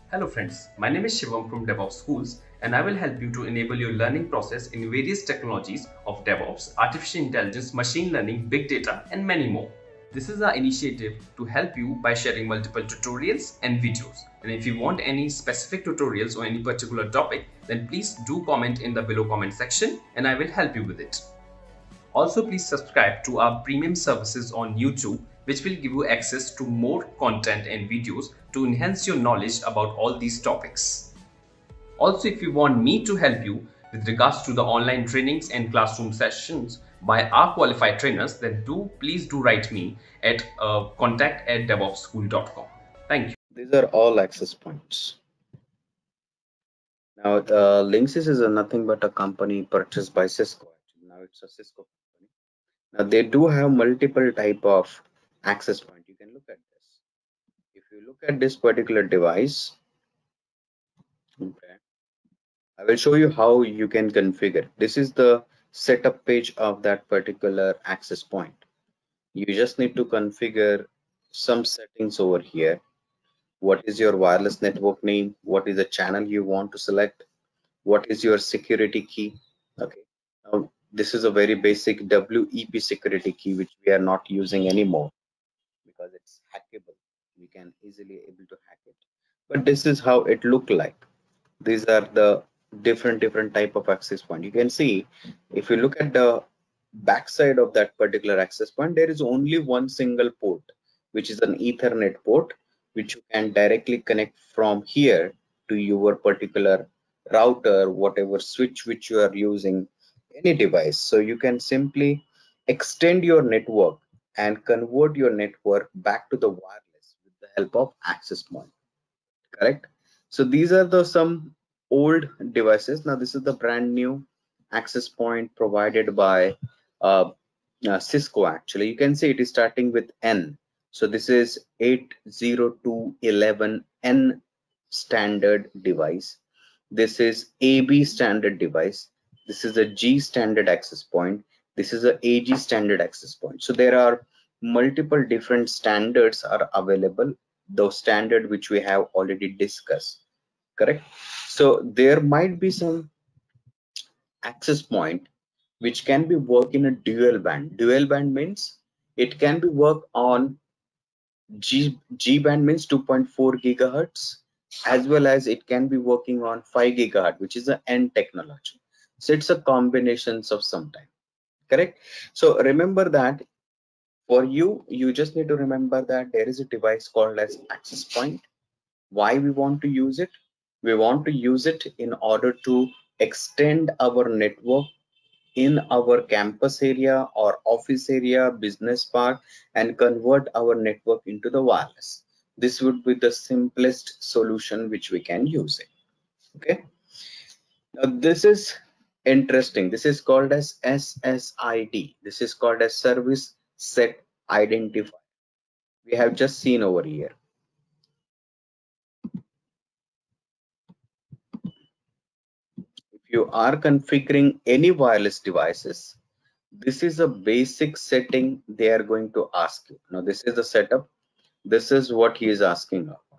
Hello friends, my name is Shivam from DevOps Schools and I will help you to enable your learning process in various technologies of DevOps, artificial intelligence, machine learning, big data and many more. This is our initiative to help you by sharing multiple tutorials and videos. And if you want any specific tutorials or any particular topic, then please do comment in the below comment section and I will help you with it. Also, please subscribe to our premium services on YouTube, which will give you access to more content and videos to enhance your knowledge about all these topics. Also, if you want me to help you with regards to the online trainings and classroom sessions by our qualified trainers, then please do write me at contact@devopsschool.com. Thank you. These are all access points. Now, Linksys is nothing but a company purchased by Cisco. Actually, now it's a Cisco company. Now they do have multiple type of access point. You can look at this. If you look at this particular device, okay, I will show you how you can configure. This is the setup page of that particular access point. You just need to configure some settings over here. What is your wireless network name? What is the channel you want to select? What is your security key? Okay, now this is a very basic WEP security key which we are not using anymore because it's hackable. We can easily able to hack it, but this is how it look like. These are the different type of access point. You can see if you look at the backside of that particular access point, there is only one single port, which is an Ethernet port, which you can directly connect from here to your particular router, whatever switch which you are using, any device. So you can simply extend your network and convert your network back to the wireless with the help of access point. Correct? So these are the some old devices. Now this is the brand new access point provided by Cisco. Actually, you can see it is starting with N. So this is 802.11n standard device. This is AB standard device. This is a G standard access point. This is a AG standard access point. So there are multiple different standards are available, those standard which we have already discussed. Correct? So there might be some access point which can be work in a dual band. Dual band means it can be work on G band means 2.4 gigahertz, as well as it can be working on 5 gigahertz, which is the N technology. So it's a combinations of some time. Correct? So remember that for you, you just need to remember that there is a device called as access point. Why we want to use it? We want to use it in order to extend our network in our campus area or office area, business park, and convert our network into the wireless. This would be the simplest solution which we can use it. Okay. Now this is interesting. This is called as SSID. This is called as service set identifier. We have just seen over here. If you are configuring any wireless devices, this is a basic setting they are going to ask you. Now this is the setup. This is what he is asking of.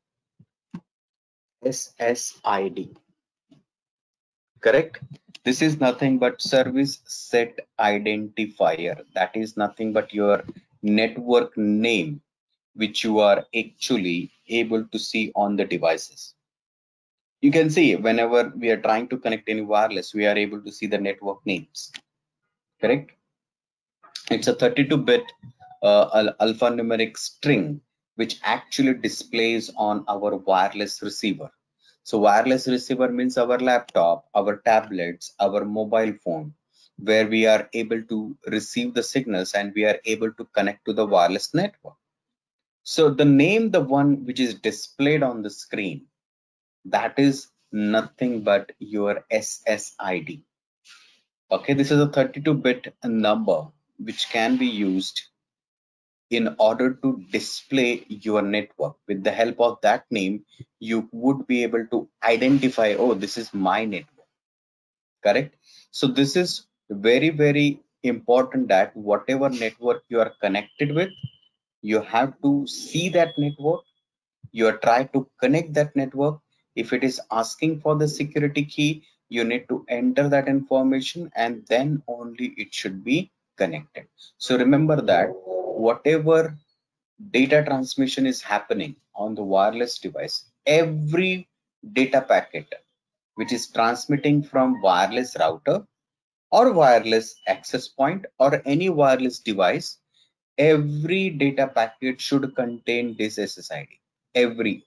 SSID. Correct? This is nothing but service set identifier. That is nothing but your network name which you are actually able to see on the devices. You can see whenever we are trying to connect any wireless, we are able to see the network names. Correct? It's a 32-bit alphanumeric string which actually displays on our wireless receiver. So wireless receiver means our laptop, our tablets, our mobile phone, where we are able to receive the signals and we are able to connect to the wireless network. So the name, the one which is displayed on the screen, that is nothing but your SSID. Okay, this is a 32-bit number which can be used in order to display your network. With the help of that name, you would be able to identify, oh, this is my network. Correct? So this is very important that whatever network you are connected with, you have to see that network. you are trying to connect that network. If it is asking for the security key, you need to enter that information and then only it should be connected. So remember that whatever data transmission is happening on the wireless device, every data packet which is transmitting from wireless router or wireless access point or any wireless device, every data packet should contain this SSID. Every,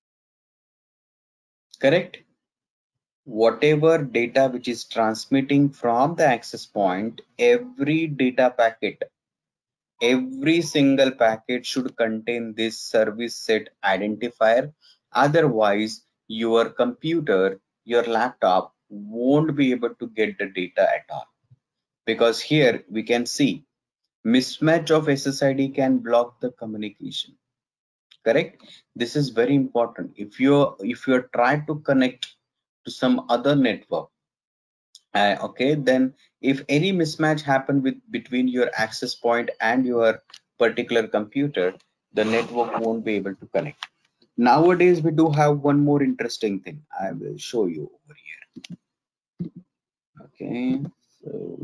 correct? Whatever data which is transmitting from the access point, every data packet, every single packet should contain this service set identifier. Otherwise, your computer, your laptop won't be able to get the data at all. Because here we can see mismatch of SSID can block the communication. Correct? This is very important. If you're trying to connect to some other network, okay, then if any mismatch happen with between your access point and your particular computer, the network won't be able to connect. Nowadays we do have one more interesting thing. I will show you over here. Okay, so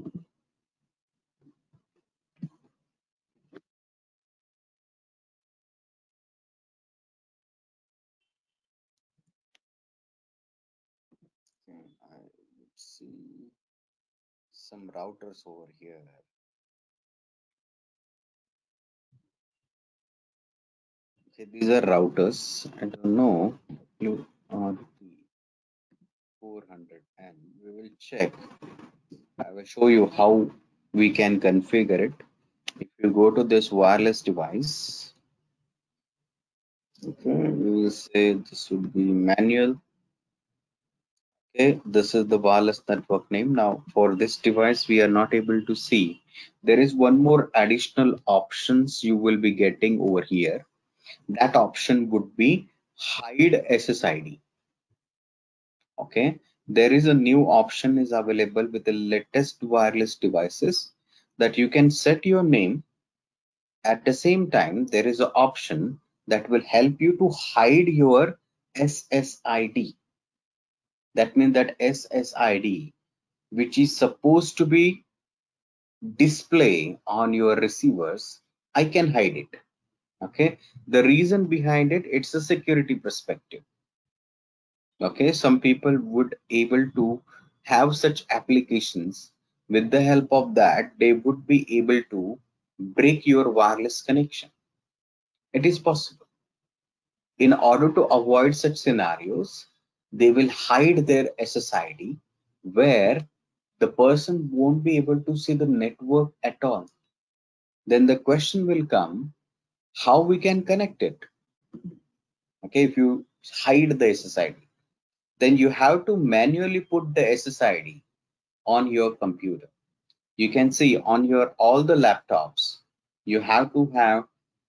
I would see some routers over here. Okay, these are routers. I don't know you are the 400, and we will check. I will show you how we can configure it. If you go to this wireless device, okay, we will say this would be manual. Okay, this is the wireless network name. Now for this device, we are not able to see. There is one more additional options you will be getting over here. That option would be hide SSID. Okay, there is a new option is available with the latest wireless devices that you can set your name. At the same time, there is an option that will help you to hide your SSID. That means that SSID, which is supposed to be display on your receivers, I can hide it. Okay, the reason behind it, it's a security perspective. Okay, some people would able to have such applications. With the help of that, they would be able to break your wireless connection. It is possible. In order to avoid such scenarios, they will hide their SSID where the person won't be able to see the network at all. Then the question will come, how we can connect it? Okay, if you hide the SSID, then you have to manually put the SSID on your computer. You can see on your all the laptops, you have to have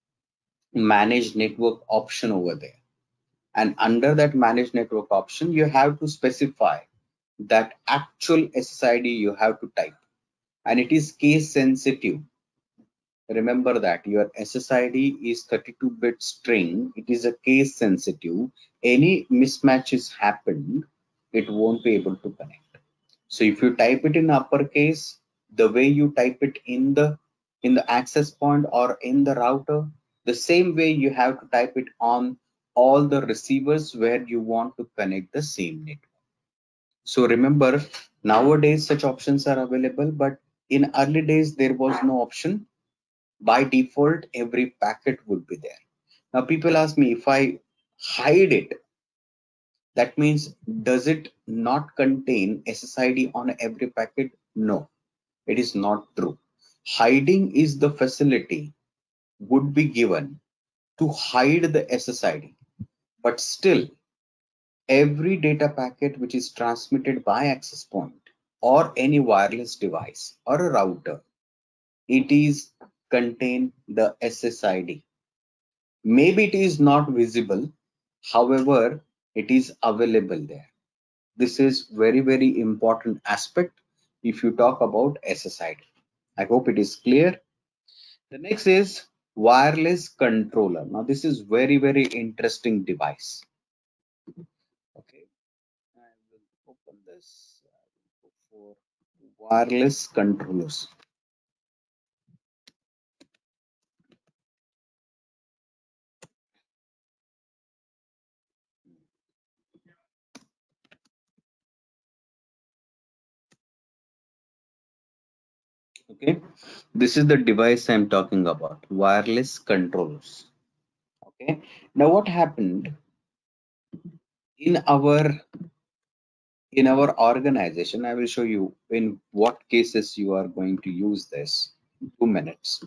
manage network option over there. And under that manage network option, you have to specify that actual SSID you have to type. And it is case sensitive. Remember that your SSID is 32-bit string. It is a case sensitive. Any mismatches happened, it won't be able to connect. So if you type it in uppercase, the way you type it in the access point or in the router, the same way you have to type it on all the receivers where you want to connect the same network. So remember, nowadays such options are available, but in early days there was no option. By default, every packet would be there. Now people ask me, if I hide it, that means does it not contain SSID on every packet? No, it is not true. Hiding is the facility would be given to hide the SSID, but still every data packet which is transmitted by access point or any wireless device or a router, it is contain the SSID. Maybe it is not visible, however, it is available there. This is very, very important aspect if you talk about SSID. I hope it is clear. The next is wireless controller. Now this is very interesting device. Okay, I will open this for wireless controllers. Okay, this is the device I'm talking about, wireless controllers. Okay, now what happened in our organization? I will show you in what cases you are going to use this in 2 minutes.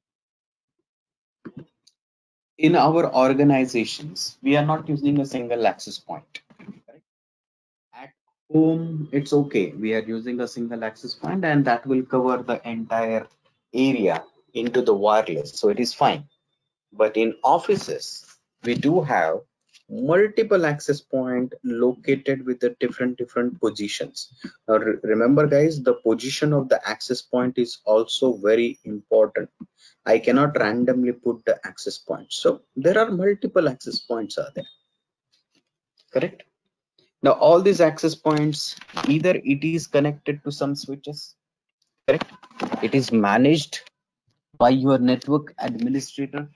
In our organizations, we are not using a single access point. Right? At home, it's okay. We are using a single access point, and that will cover the entire area into the wireless. So it is fine. But in offices, we do have multiple access point located with the different positions. Now, remember guys, the position of the access point is also very important. I cannot randomly put the access point. So there are multiple access points are there, correct? Now all these access points, either it is connected to some switches, correct? It is managed by your network administrator.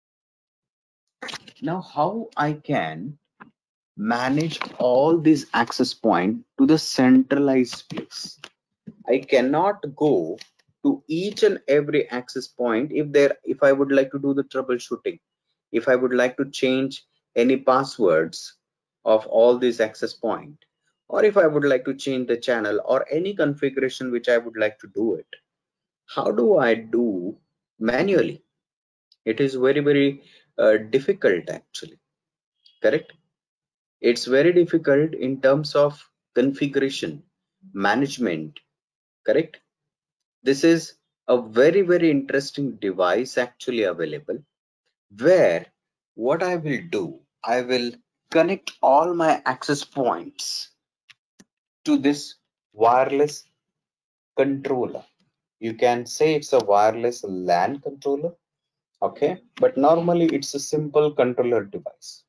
Now how I can manage all these access point to the centralized place? I cannot go to each and every access point if I would like to do the troubleshooting, if I would like to change any passwords of all these access point, or if I would like to change the channel or any configuration which I would like to do it. How do I do manually? It is very difficult actually, correct? It's very difficult in terms of configuration, management, correct? This is a very interesting device actually available, where what I will do, I will connect all my access points to this wireless controller. You can say it's a wireless LAN controller, okay? But normally it's a simple controller device.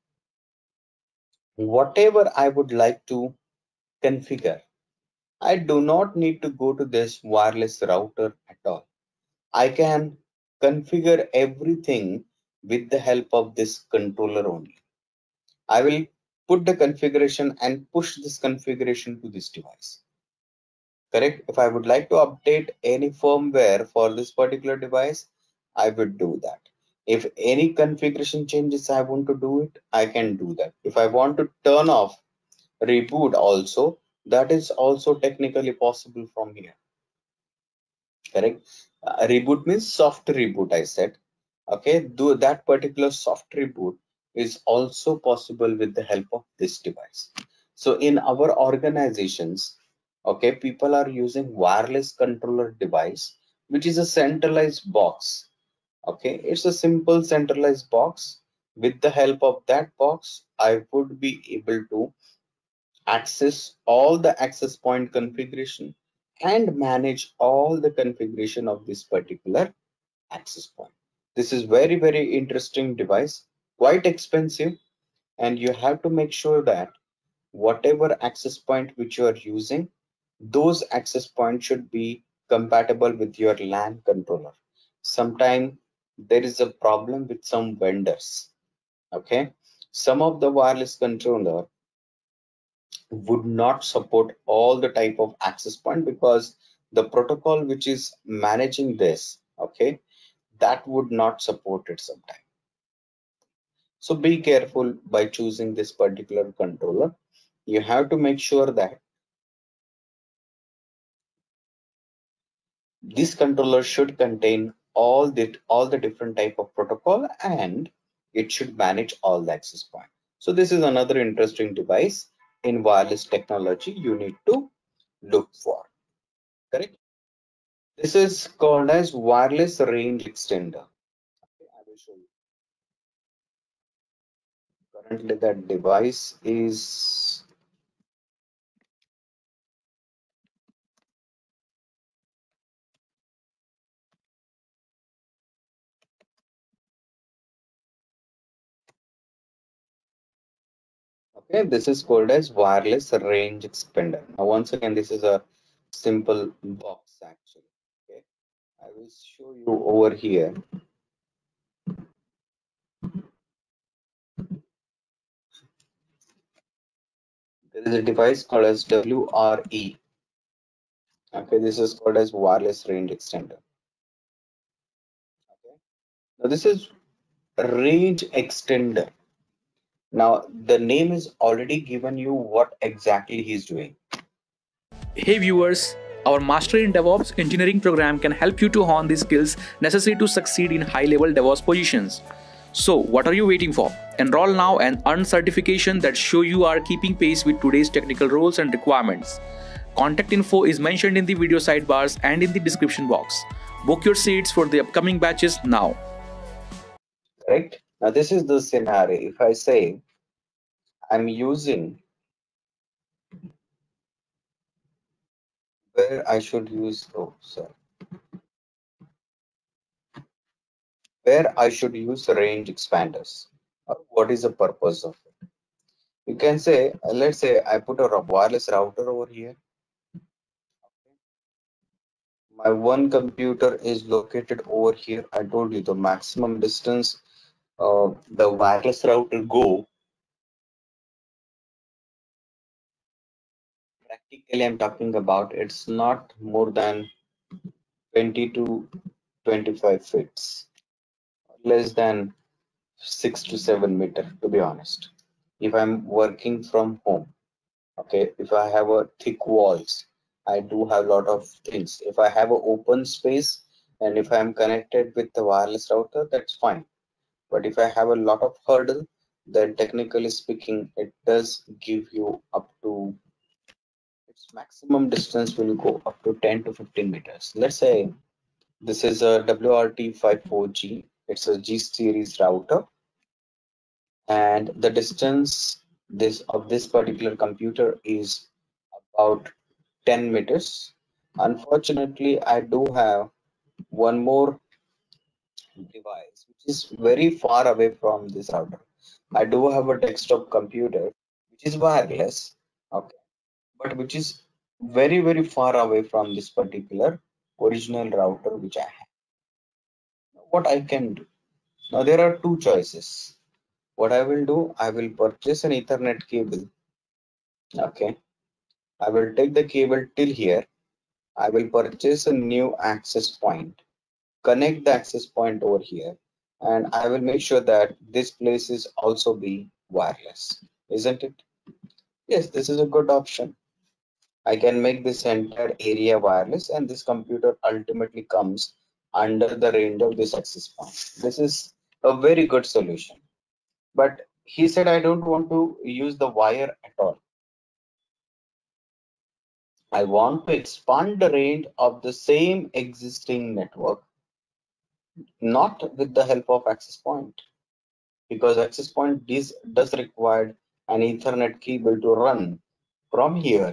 Whatever I would like to configure, I do not need to go to this wireless router at all. I can configure everything with the help of this controller only. I will put the configuration and push this configuration to this device. Correct? If I would like to update any firmware for this particular device, I would do that. If any configuration changes I want to do it, I can do that. If I want to turn off reboot also, that is also technically possible from here. Correct? Reboot means soft reboot, I said. Okay, do that particular soft reboot is also possible with the help of this device. So in our organizations, okay, people are using wireless controller device, which is a centralized box. Okay, it's a simple centralized box. With the help of that box, I would be able to access all the access point configuration and manage all the configuration of this particular access point. This is very interesting device, quite expensive, and you have to make sure that whatever access point which you are using, those access points should be compatible with your LAN controller. Sometimes there is a problem with some vendors. Okay, some of the wireless controller would not support all the type of access point because the protocol which is managing this, okay, that would not support it sometimes. So be careful by choosing this particular controller. You have to make sure that this controller should contain all the different type of protocol, and it should manage all the access point. So this is another interesting device in wireless technology you need to look for, correct? This is called as wireless range extender. Okay, I will show you. Currently that device is Okay, this is called as wireless range extender. Now, once again, this is a simple box actually. Okay, I will show you over here. There is a device called as WRE. Okay, this is called as wireless range extender. Okay, now this is range extender. Now the name is already given you what exactly he's doing. Hey viewers, our Master in DevOps engineering program can help you to hone the skills necessary to succeed in high-level DevOps positions. So, what are you waiting for? Enroll now and earn certification that show you are keeping pace with today's technical roles and requirements. Contact info is mentioned in the video sidebars and in the description box. Book your seats for the upcoming batches now. Correct. Now this is the scenario. If I say I'm using where I should use where I should use range expanders. What is the purpose of it? You can say, let's say I put a wireless router over here. My one computer is located over here. I told you the maximum distance the wireless router go. Practically, I'm talking about it's not more than 20 to 25 feet, less than 6 to 7 meter, to be honest. If I'm working from home, okay, if I have a thick walls, I do have a lot of things. If I have an open space and if I'm connected with the wireless router, that's fine. But if I have a lot of hurdle, then technically speaking, it does give you up to its maximum distance will go up to 10 to 15 meters. Let's say this is a WRT54G. It's a G series router, and the distance this particular computer is about 10 meters. Unfortunately, I do have one more device which is very far away from this router. I do have a desktop computer which is wireless, okay, but which is very far away from this particular original router which I have. What I can do now, there are two choices. What I will do, I will purchase an Ethernet cable. Okay, I will take the cable till here. I will purchase a new access point, connect the access point over here, and I will make sure that this place is also be wireless, isn't it? Yes, this is a good option. I can make this entire area wireless, and this computer ultimately comes under the range of this access point. This is a very good solution. But he said, I don't want to use the wire at all. I want to expand the range of the same existing network, not with the help of access point, because access point does require an Ethernet cable to run from here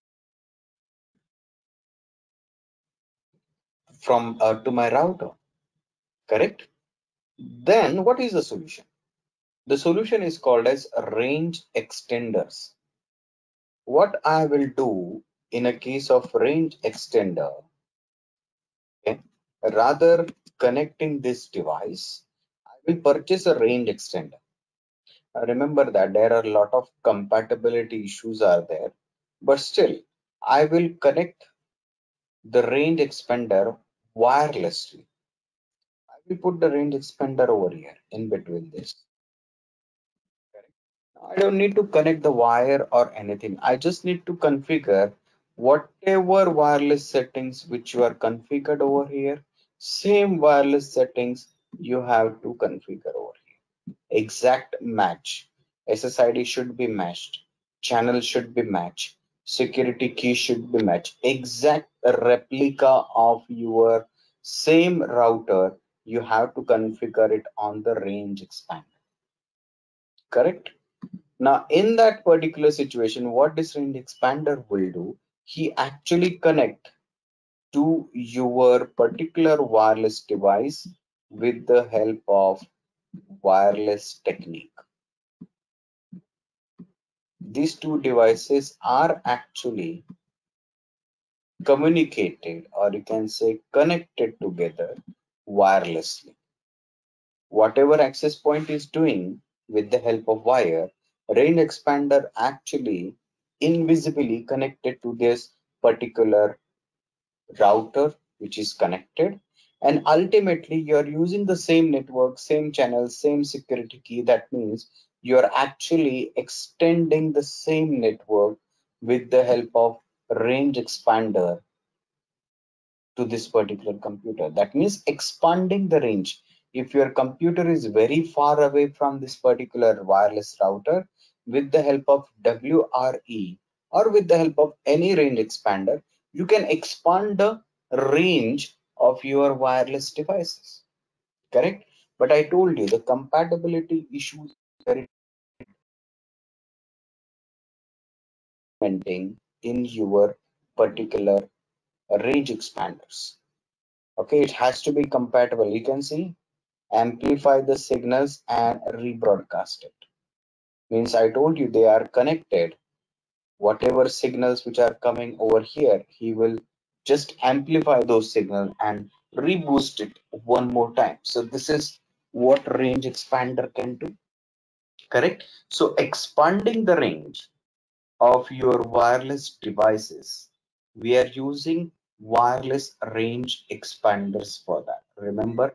from to my router, correct? Then what is the solution? The solution is called as range extenders. What I will do in a case of range extender, okay, rather connecting this device, I will purchase a range extender. Remember that there are a lot of compatibility issues are there, but still I will connect the range expander wirelessly. I will put the range expander over here in between this. I don't need to connect the wire or anything. I just need to configure whatever wireless settings which you are configured over here. Same wireless settings you have to configure over here. Exact match. SSID should be matched. Channel should be matched. Security key should be matched. Exact replica of your same router. You have to configure it on the range expander. Correct? Now, in that particular situation, what this range expander will do, he actually connect to your particular wireless device with the help of wireless technique. these two devices are actually communicated, or you can say connected together wirelessly. Whatever access point is doing with the help of wire, range expander actually invisibly connected to this particular router which is connected, and ultimately you are using the same network, same channel, same security key. That means you are actually extending the same network with the help of range expander to this particular computer. That means expanding the range. If your computer is very far away from this particular wireless router, with the help of WRE or with the help of any range expander, you can expand the range of your wireless devices. Correct? But I told you the compatibility issues are implementing in your particular range expanders. Okay, it has to be compatible. You can see amplify the signals and rebroadcast it. Means I told you they are connected. Whatever signals which are coming over here, he will just amplify those signals and reboost it one more time. So this is what range expander can do. Correct? So expanding the range of your wireless devices, we are using wireless range expanders for that. Remember,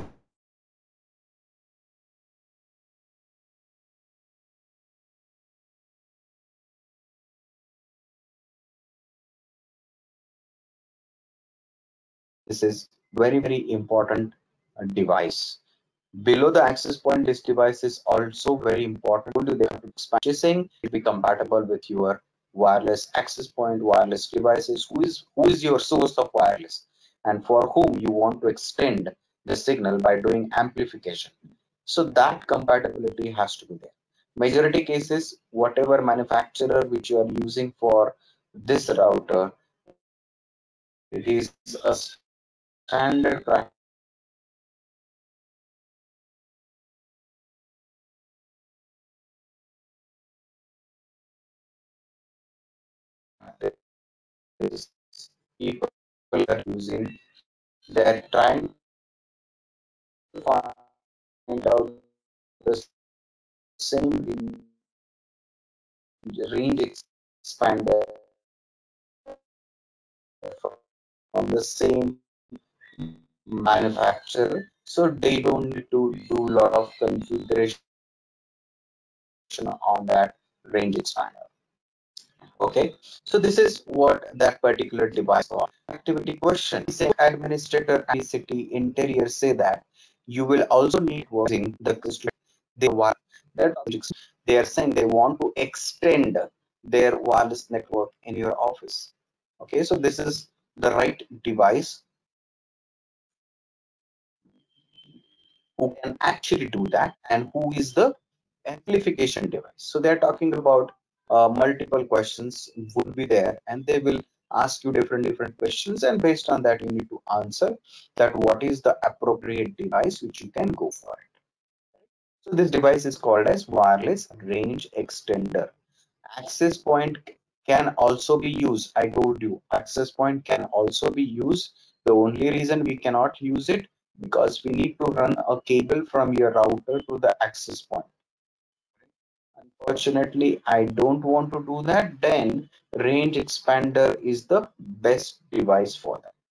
this is very important device. Below the access point, this device is also very important. They have to expand purchasing to be compatible with your wireless access point, wireless devices. Who is your source of wireless, and for whom you want to extend the signal by doing amplification. So that compatibility has to be there. Majority cases, whatever manufacturer which you are using for this router, it is a standard practice people are using. They're trying to find out the same range expander from the same manufacturer, so they don't need to do a lot of configuration on that range expander. Okay, so this is what that particular device for. Activity question: administrator and city interior say that you will also need using the they want that they are saying they want to extend their wireless network in your office. Okay, so this is the right device who can actually do that, and who is the amplification device. So they're talking about multiple questions would be there, and they will ask you different questions, and based on that you need to answer that what is the appropriate device which you can go for it. So this device is called as wireless range extender. Access point can also be used. I told you access point can also be used. The only reason we cannot use it because we need to run a cable from your router to the access point. Unfortunately, I don't want to do that. Then range expander is the best device for that.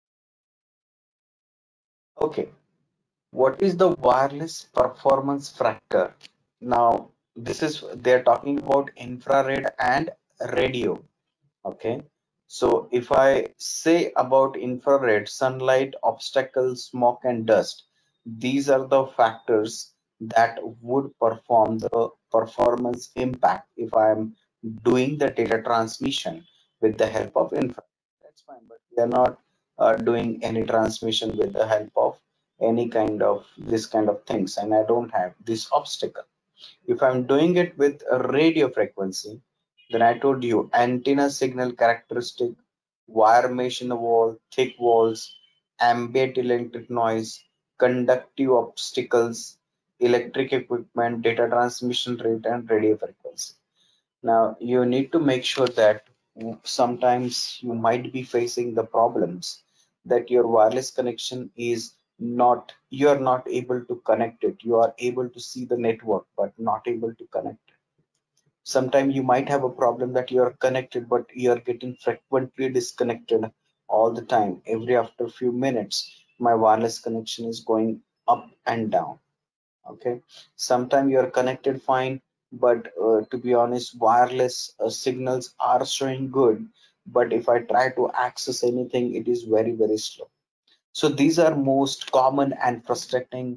Okay, what is the wireless performance factor? Now, this is they're talking about infrared and radio. Okay, so if I say about infrared, sunlight, obstacles, smoke, and dust, these are the factors that would perform the performance impact if I'm doing the data transmission with the help of infrared. That's fine, but we are not doing any transmission with the help of any kind of this kind of things, and I don't have this obstacle. If I'm doing it with a radio frequency, then I told you antenna signal characteristic, wire mesh in the wall, thick walls, ambient electric noise, conductive obstacles, electric equipment, data transmission rate, and radio frequency. Now you need to make sure that sometimes you might be facing the problems that your wireless connection is not, you are not able to connect it. You are able to see the network but not able to connect it. Sometimes you might have a problem that you are connected but you are getting frequently disconnected all the time. Every after a few minutes, my wireless connection is going up and down. Okay, sometimes you are connected fine, but to be honest, wireless signals are showing good, but if I try to access anything, it is very, very slow. So these are most common and frustrating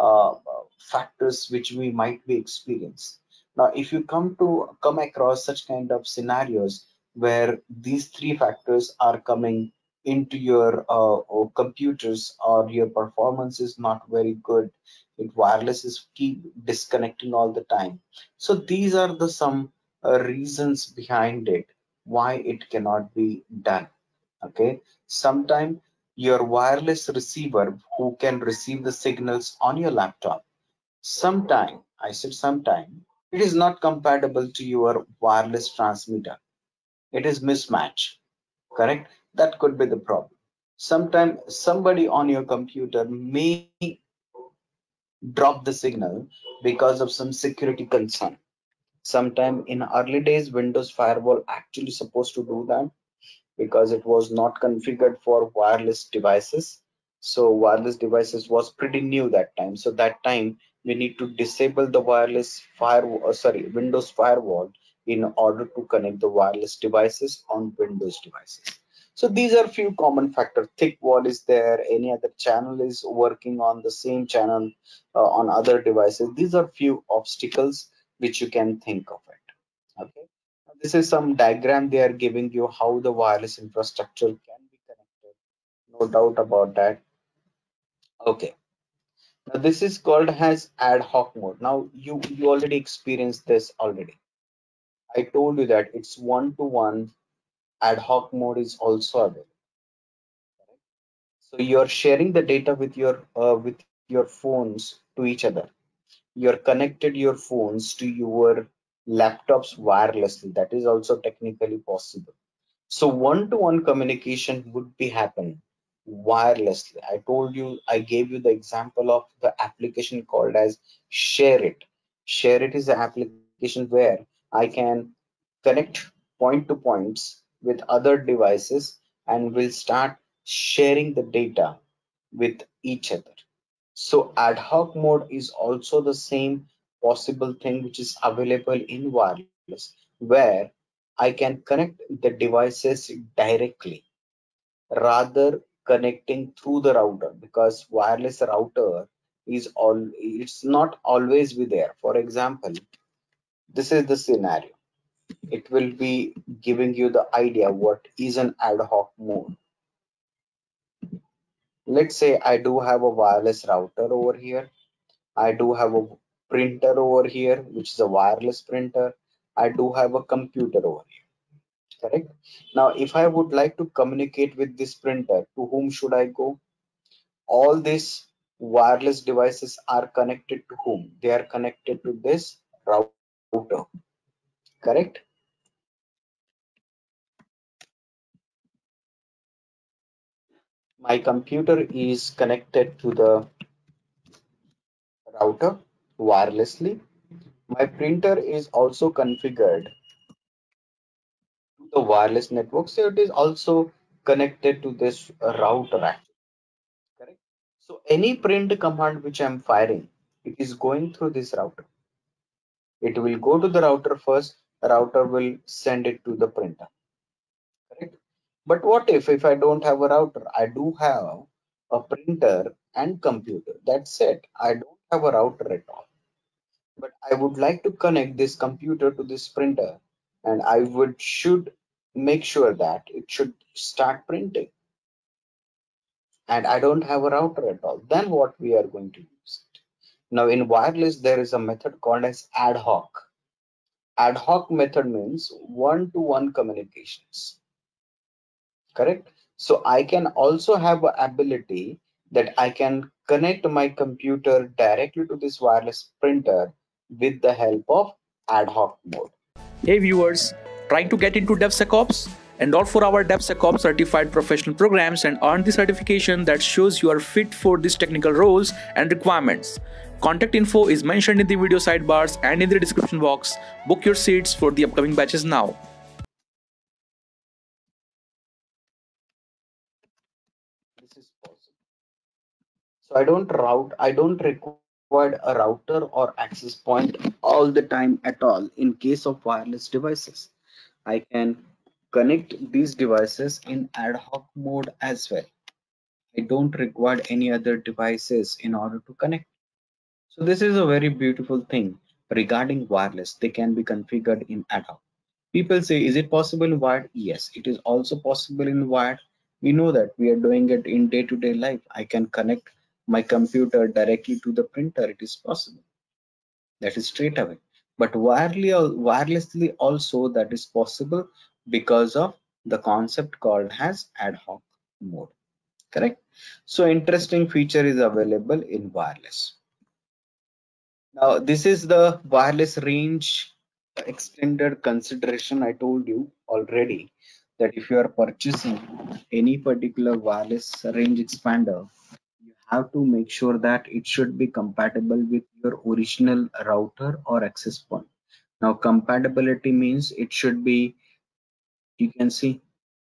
factors which we might be experiencing. Now, if you come across such kind of scenarios where these three factors are coming into your or computers, or your performance is not very good, it wireless is keep disconnecting all the time. So these are the some reasons behind it why it cannot be done. Okay, sometimes your wireless receiver who can receive the signals on your laptop, sometime, I said sometime, it is not compatible to your wireless transmitter. It is mismatch, correct? That could be the problem. Sometimes somebody on your computer may drop the signal because of some security concern. Sometime in early days, Windows Firewall actually supposed to do that because it was not configured for wireless devices. So wireless devices was pretty new that time. So that time we need to disable the wireless firewall, Windows Firewall in order to connect the wireless devices on Windows devices. So these are few common factors. Thick wall is there. Any other channel is working on the same channel on other devices. These are few obstacles which you can think of it. Okay. This is some diagram they are giving you how the wireless infrastructure can be connected. No doubt about that. Okay. Now this is called as ad hoc mode. Now you already experienced this already. I told you that it's one-to-one. Ad hoc mode is also available. So you're sharing the data with your phones to each other. You're connected your phones to your laptops wirelessly. That is also technically possible. So one-to-one communication would be happen wirelessly. I told you, I gave you the example of the application called as Share It. Share It is an application where I can connect point to points with other devices and will start sharing the data with each other. So ad hoc mode is also the same possible thing which is available in wireless, where I can connect the devices directly rather connecting through the router, because wireless router is all, it's not always be there. For example, this is the scenario. It will be giving you the idea what is an ad hoc mode. Let's say I do have a wireless router over here. I do have a printer over here, which is a wireless printer. I do have a computer over here, correct? Now, if I would like to communicate with this printer, to whom should I go? All these wireless devices are connected to whom? They are connected to this router, correct? My computer is connected to the router wirelessly. My printer is also configured to the wireless network, so it is also connected to this router actually, correct? So any print command which I'm firing, it is going through this router. It will go to the router first, the router will send it to the printer, correct? But what if I don't have a router? I do have a printer and computer. That's it. I don't have a router at all. But I would like to connect this computer to this printer, and I would should make sure that it should start printing. And I don't have a router at all. Then what we are going to use it? Now in wireless, there is a method called as ad hoc. Ad hoc method means one-to-one communications, correct? So I can also have a ability that I can connect my computer directly to this wireless printer with the help of ad hoc mode. Hey viewers, trying to get into DevSecOps? Enroll for our DevSecOps certified professional programs and earn the certification that shows you are fit for these technical roles and requirements. Contact info is mentioned in the video sidebars and in the description box. Book your seats for the upcoming batches now. This is possible. So I don't require a router or access point all the time at all. In case of wireless devices, I can connect these devices in ad hoc mode as well. I don't require any other devices in order to connect. So this is a very beautiful thing regarding wireless. They can be configured in ad hoc. People say, is it possible in wired? Yes, it is also possible in wired. We know that we are doing it in day-to-day life. I can connect my computer directly to the printer. It is possible. That is straight away. But wirelessly also that is possible because of the concept called as ad hoc mode. Correct? So interesting feature is available in wireless. Now, this is the wireless range extended consideration. I told you already that if you are purchasing any particular wireless range expander, you have to make sure that it should be compatible with your original router or access point. Now, compatibility means it should be, you can see,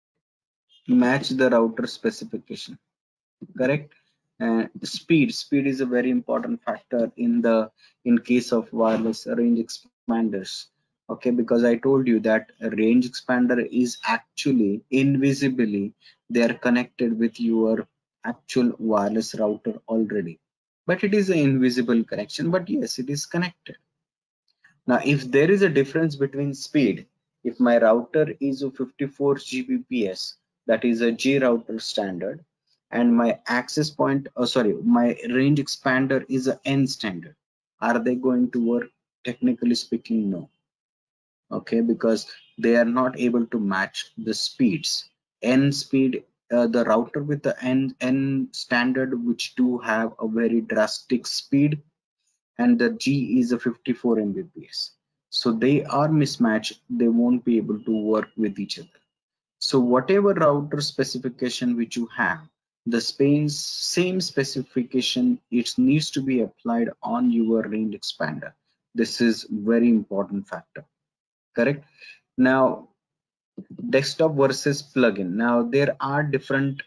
match the router specification. Correct. And speed is a very important factor in case of wireless range expanders. Okay, because I told you that a range expander is actually invisibly they are connected with your actual wireless router already, but it is an invisible connection, but yes, it is connected. Now if there is a difference between speed, if my router is a 54 Gbps, that is a G router standard, and my access point, my range expander is a N standard, are they going to work? Technically speaking, no. Okay, because they are not able to match the speeds. N speed, the router with the N standard, which do have a very drastic speed, and the G is a 54 Mbps. So they are mismatched. They won't be able to work with each other. So whatever router specification which you have, the same specification, it needs to be applied on your range expander. This is very important factor. Correct. Now, desktop versus plugin. Now there are different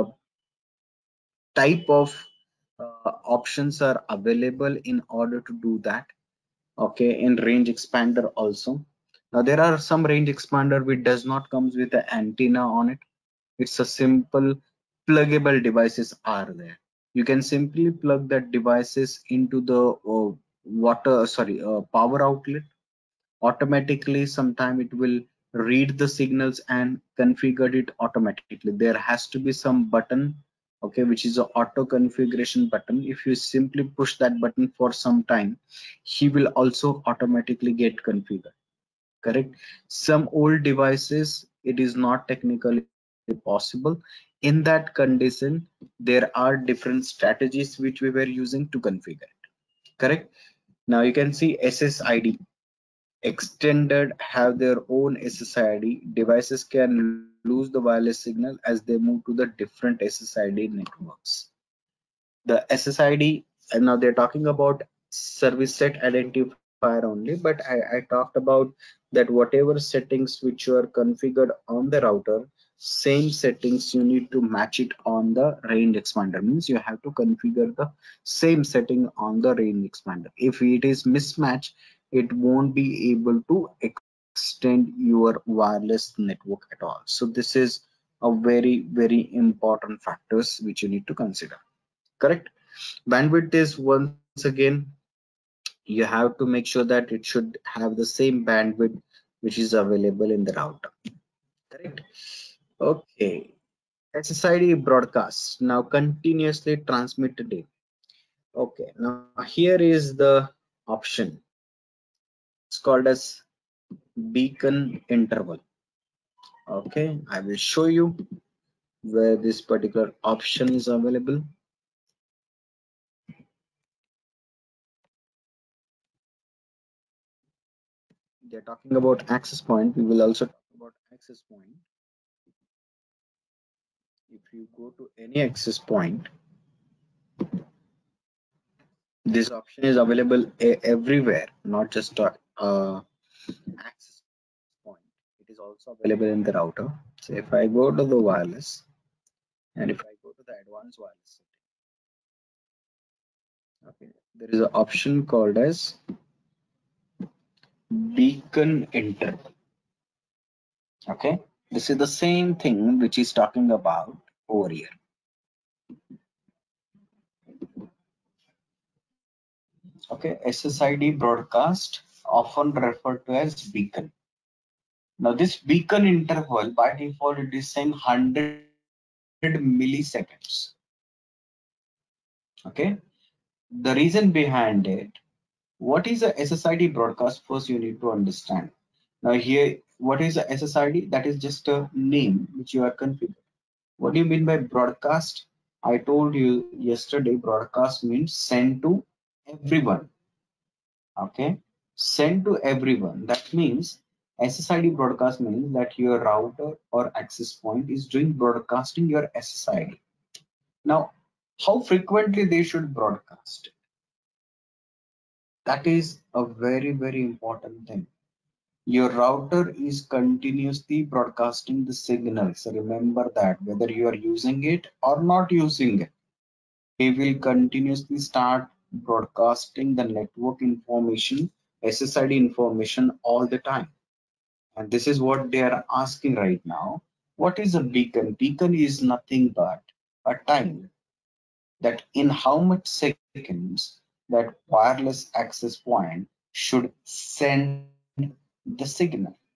type of options are available in order to do that. Okay, in range expander also. Now there are some range expander which does not comes with an antenna on it. It's a simple pluggable devices are there. You can simply plug that devices into the power outlet. Automatically sometime it will read the signals and configure it automatically. There has to be some button, okay, which is a auto configuration button. If you simply push that button for some time, he will also automatically get configured. Correct. Some old devices it is not technically possible. In that condition, there are different strategies which we were using to configure it. Correct. Now you can see SSID extended have their own SSID. Devices can lose the wireless signal as they move to the different SSID networks. The SSID, and now they're talking about service set identifier only, but I talked about that whatever settings which you are configured on the router, same settings you need to match it on the range expander. Means you have to configure the same setting on the range expander. If it is mismatched, it won't be able to extend your wireless network at all. So this is a very important factors which you need to consider. Correct. Bandwidth is once again, you have to make sure that it should have the same bandwidth which is available in the router. Correct. Okay. SSID broadcast now continuously transmitted data. Okay, now here is the option. It's called as beacon interval. Okay, I will show you where this particular option is available. they're talking about access point, we will also talk about access point. If you go to any access point, this option is available everywhere, not just access point. It is also available in the router. So if I go to the wireless and if I go to the advanced wireless setting, okay, there is an option called as beacon interval. Okay, this is the same thing which is talking about over here. Okay, SSID broadcast, often referred to as beacon. Now this beacon interval by default it is saying 100 milliseconds. Okay, the reason behind it, what is a SSID broadcast? First you need to understand. Now here, what is a SSID? That is just a name which you are configured. What do you mean by broadcast? I told you yesterday, broadcast means send to everyone. Okay, send to everyone. That means SSID broadcast means that your router or access point is doing broadcasting your SSID. Now, how frequently they should broadcast? That is a very, very important thing. Your router is continuously broadcasting the signal. So remember that whether you are using it or not using it, we will continuously start broadcasting the network information, SSID information all the time. And this is what they are asking right now. What is a beacon? Beacon is nothing but a time that in how much seconds that wireless access point should send the signal.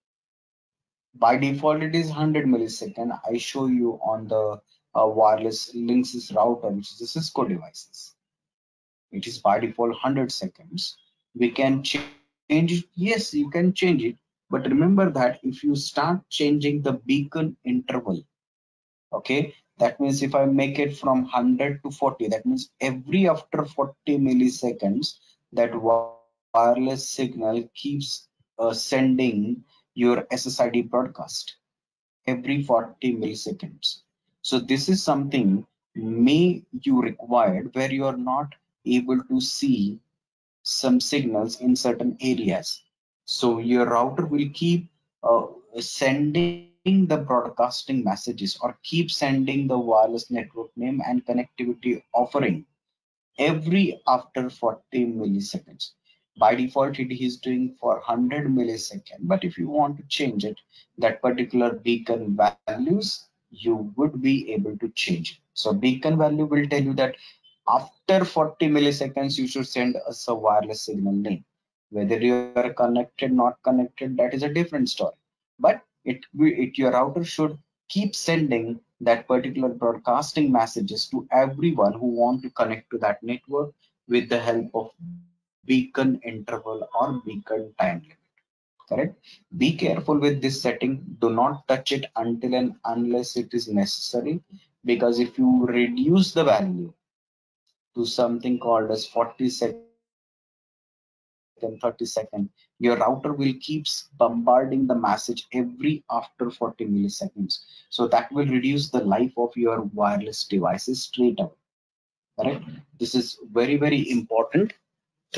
By default, it is 100 millisecond. I show you on the wireless Linksys router, which is the Cisco devices. It is by default 100 seconds. We can change it. Yes, you can change it. But remember that if you start changing the beacon interval, okay, that means if I make it from 100 to 40, that means every after 40 milliseconds, that wireless signal keeps sending your SSID broadcast every 40 milliseconds. So this is something may you required where you are not able to see some signals in certain areas. So your router will keep sending the broadcasting messages or keep sending the wireless network name and connectivity offering every after 40 milliseconds. By default, it is doing for 100 milliseconds. But if you want to change it, that particular beacon values, you would be able to change it. So beacon value will tell you that after 40 milliseconds, you should send us a wireless signal name. Whether you are connected, not connected, that is a different story. But your router should keep sending that particular broadcasting messages to everyone who want to connect to that network with the help of beacon interval or beacon time limit. Correct? Be careful with this setting. Do not touch it until and unless it is necessary, because if you reduce the value to something called as 40 second, 30 second, your router will keep bombarding the message every after 40 milliseconds. So that will reduce the life of your wireless devices straight away. Correct? This is very, very important thing.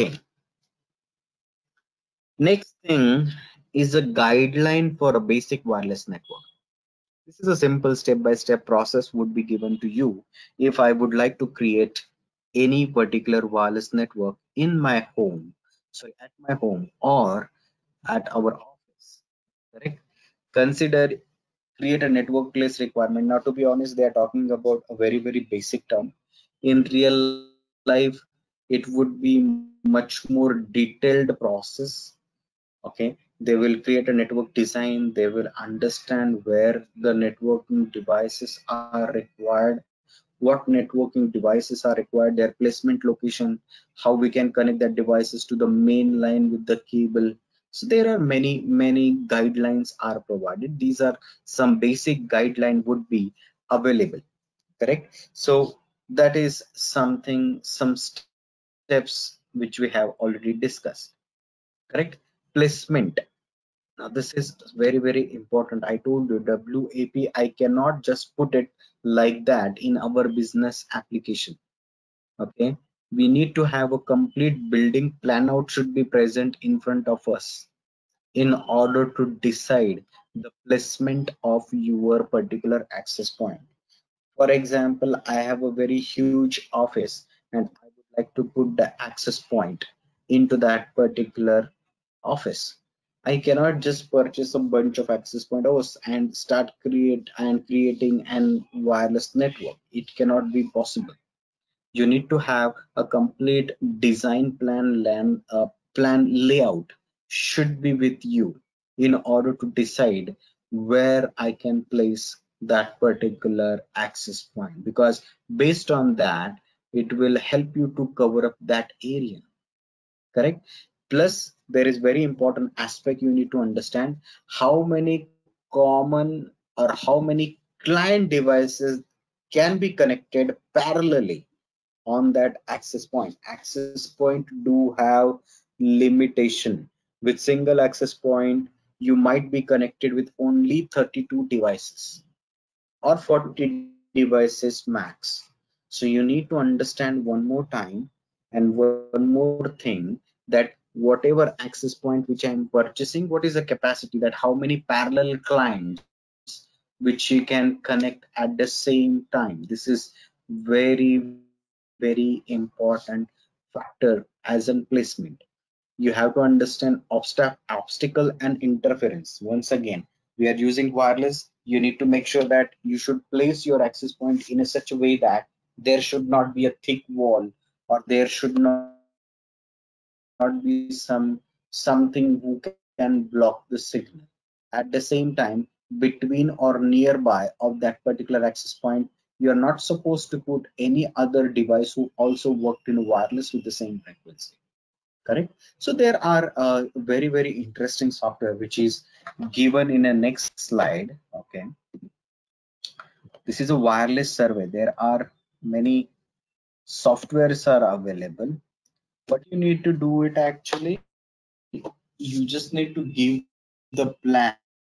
Next thing is a guideline for a basic wireless network. This is a simple step-by-step process would be given to you if I would like to create any particular wireless network in my home, sorry, at my home or at our office. Correct? Consider create a network place requirement. Now, to be honest, they are talking about a very, very basic term. In real life, it would be much more detailed process. Okay, they will create a network design, they will understand where the networking devices are required, what networking devices are required, their placement location, how we can connect that devices to the main line with the cable. So there are many guidelines are provided. These are some basic guideline would be available. Correct? So that is something, some steps which we have already discussed. Correct? Placement. Now this is very important. I told you WAP, I cannot just put it like that in our business application. Okay, we need to have a complete building plan out should be present in front of us in order to decide the placement of your particular access point. For example, I have a very huge office and I would like to put the access point into that particular office. I cannot just purchase a bunch of access points and start creating an wireless network. It cannot be possible. You need to have a complete design plan layout should be with you in order to decide where I can place that particular access point, because based on that it will help you to cover up that area. Correct. Plus there is very important aspect you need to understand: how many common or how many client devices can be connected parallelly on that access point. Access point do have limitation. With single access point you might be connected with only 32 devices or 40 devices max. So you need to understand one more time and one more thing, that whatever access point which I am purchasing, what is the capacity, that how many parallel clients which you can connect at the same time. This is very important factor as in placement. You have to understand obstacle and interference. Once again, we are using wireless. You need to make sure that you should place your access point in a such a way that there should not be a thick wall, or there should not be something who can block the signal. At the same time, between or nearby of that particular access point, you are not supposed to put any other device who also worked in wireless with the same frequency. Correct. So there are very interesting software which is given in a next slide. Okay, this is a wireless survey. There are many softwares are available. What you need to do it actually, you just need to give the plan to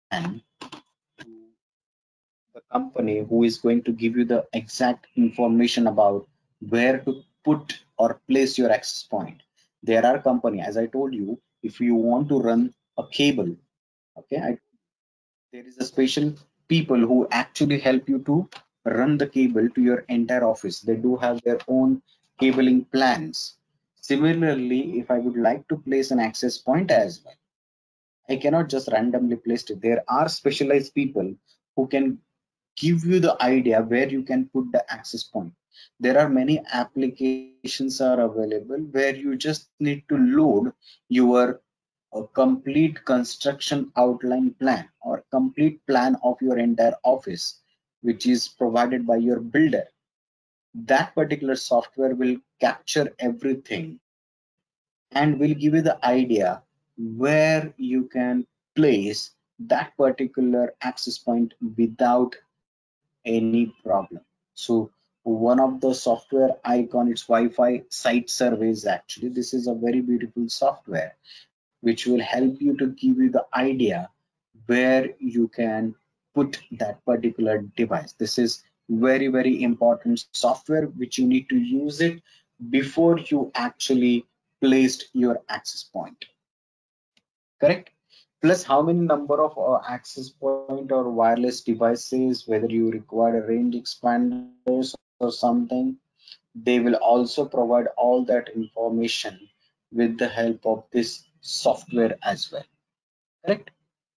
the company who is going to give you the exact information about where to put or place your access point. There are company, as I told you, if you want to run a cable, okay, there is a special people who actually help you to run the cable to your entire office. They do have their own cabling plans. Similarly, if I would like to place an access point as well, I cannot just randomly place it. There are specialized people who can give you the idea where you can put the access point. There are many applications are available where you just need to load your complete construction outline plan or complete plan of your entire office, which is provided by your builder. That particular software will capture everything and will give you the idea where you can place that particular access point without any problem. So one of the software icon, it's Wi-Fi site surveys. Actually, this is a very beautiful software which will help you to give you the idea where you can put that particular device. This is very important software which you need to use it before you actually placed your access point. Correct. Plus how many number of access point or wireless devices, whether you require a range expanders or something, they will also provide all that information with the help of this software as well. Correct.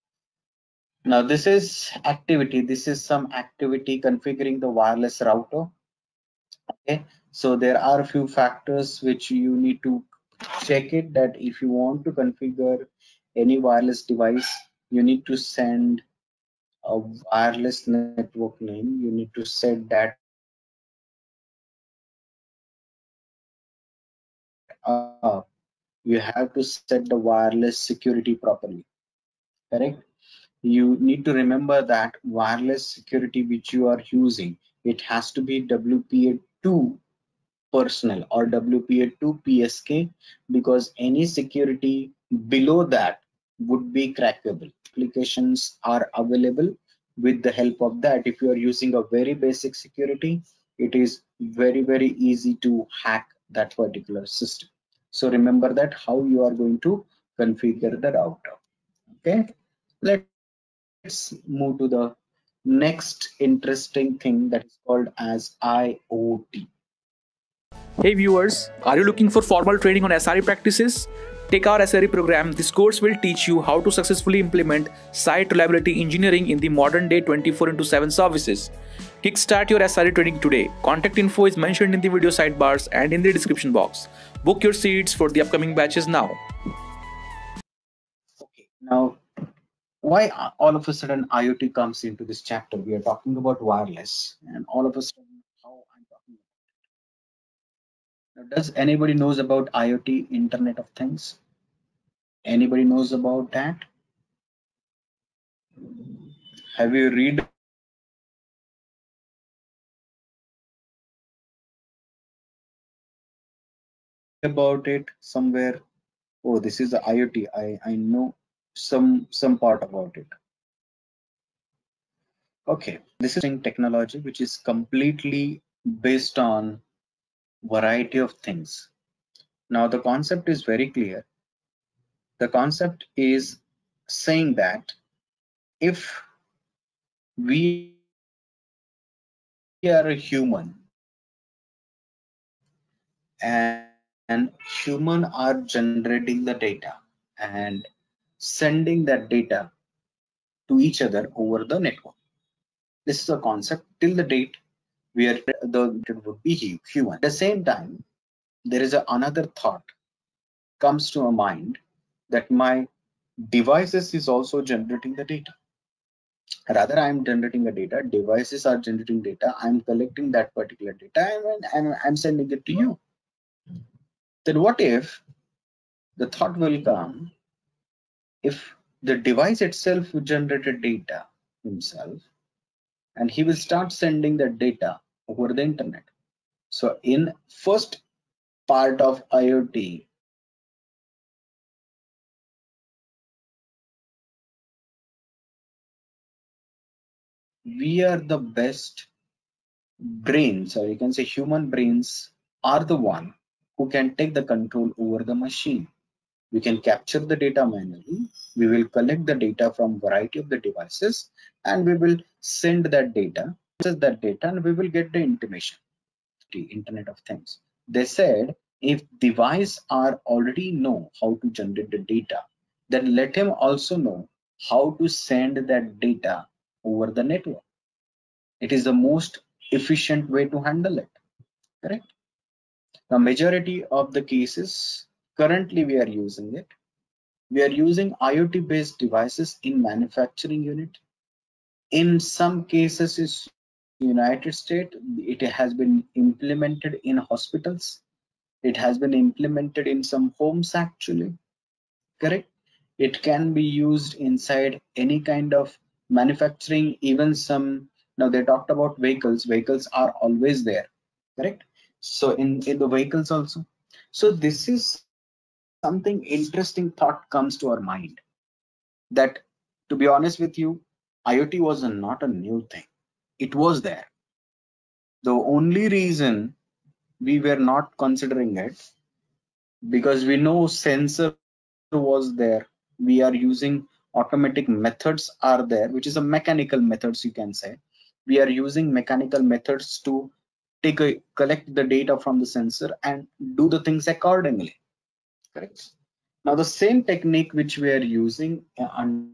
Now this is activity. This is some activity configuring the wireless router. Okay, so there are a few factors which you need to check it, that if you want to configure any wireless device, you need to send a wireless network name. You need to set that up. You have to set the wireless security properly. Correct. You need to remember that wireless security which you are using, it has to be WPA2 personal or WPA2 PSK, because any security below that would be crackable. Applications are available with the help of that. If you are using a very basic security, it is very easy to hack that particular system. So remember that how you are going to configure the router. Okay, let's move to the next interesting thing that is called as IoT. Hey viewers, are you looking for formal training on SRE practices? Take our SRE program. This course will teach you how to successfully implement site reliability engineering in the modern day 24/7 services. Kickstart your SRE training today. Contact info is mentioned in the video sidebars and in the description box. Book your seats for the upcoming batches now. Okay, now why all of a sudden IoT comes into this chapter? We are talking about wireless, and all of a sudden, how I'm talking about it. Now, does anybody knows about IoT, Internet of Things? Anybody knows about that? Have you read about it somewhere? Oh, this is the IoT. I know some part about it. Okay, this is technology which is completely based on variety of things. Now the concept is very clear. The concept is saying that if we are a human and human are generating the data and sending that data to each other over the network. This is a concept till the date where the it would be human. At the same time, there is another thought comes to a mind that my devices is also generating the data. Rather, I'm generating the data, devices are generating data, I'm collecting that particular data and I'm sending it to you. Then what if the thought will come, if the device itself generated data himself and he will start sending that data over the internet. So in first part of IoT, we are the best brains, or you can say human brains are the one who can take the control over the machine. We can capture the data manually, we will collect the data from variety of the devices, and we will send that data, process that data, and we will get the information. The Internet of Things. They said if device are already know how to generate the data, then let him also know how to send that data over the network. It is the most efficient way to handle it. Correct? The majority of the cases currently we are using it. We are using IoT based devices in manufacturing unit. In some cases, is United States, it has been implemented in hospitals. It has been implemented in some homes actually. Correct? It can be used inside any kind of manufacturing, even some. Now they talked about vehicles. Vehicles are always there. Correct? So in the vehicles also. So this is something interesting thought comes to our mind, that to be honest with you, IoT was not a new thing. It was there. The only reason we were not considering it, because we know sensor was there, we are using automatic methods are there, which is a mechanical methods, you can say. We are using mechanical methods to collect the data from the sensor and do the things accordingly. Correct? Now the same technique which we are using under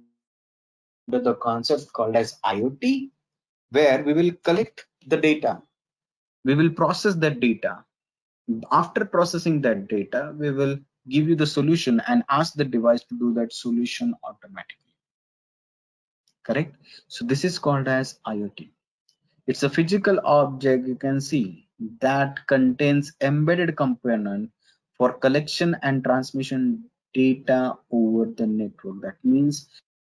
the concept called as IoT, where we will collect the data, we will process that data. After processing that data, we will give you the solution and ask the device to do that solution automatically. Correct? So this is called as IoT. It's a physical object, you can see, that contains embedded component for collection and transmission data over the network. That means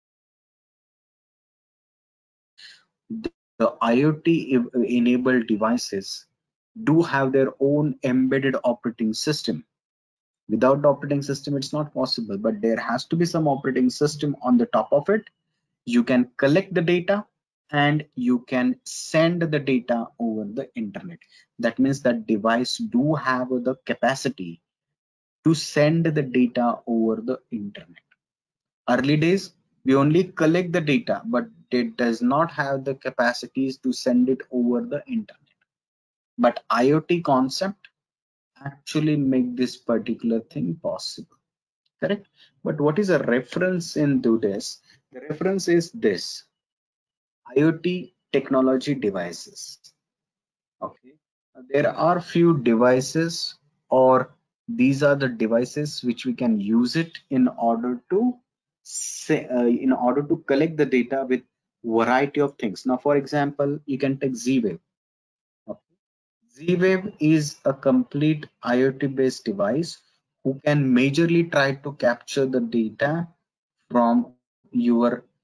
the IoT enabled devices do have their own embedded operating system, Without the operating system, it's not possible, but there has to be some operating system on the top of it. You can collect the data and you can send the data over the internet. That means that device do have the capacity to send the data over the internet. Early days, we only collect the data, but it does not have the capacities to send it over the internet. But IoT concept actually make this particular thing possible, correct? But what is a reference into this? The reference is this: IoT technology devices. Okay, there are few devices, or these are the devices which we can use it in order to say, in order to collect the data with variety of things. Now, for example, you can take Z-Wave. Okay. Z-Wave is a complete IoT-based device who can majorly try to capture the data from your